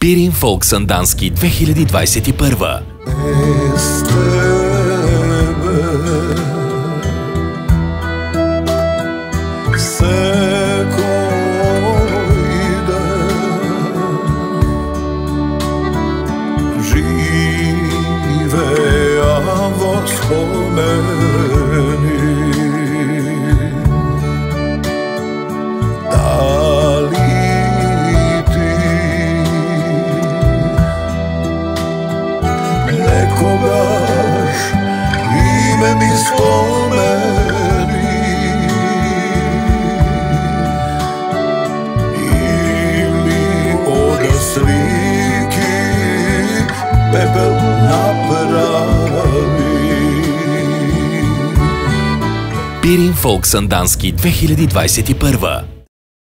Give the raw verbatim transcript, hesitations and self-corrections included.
Пирин Фолк Сандански две хиляди двадесет и първа. Без тебе всекой ден живея во спомени. Дали ти некогаш име ми спомени или ода слики пепел направи. Пирин Фолк Сандански две хиляди двадесет и първа.